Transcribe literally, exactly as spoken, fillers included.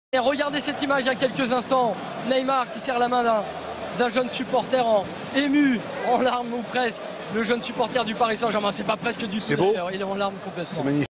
Et regardez cette image il y a quelques instants. Neymar qui serre la main d'un d'un jeune supporter en, ému, en larmes ou presque. Le jeune supporter du Paris Saint-Germain, c'est pas presque du tout. C'est beau. Il est en larmes complètement. C'est magnifique.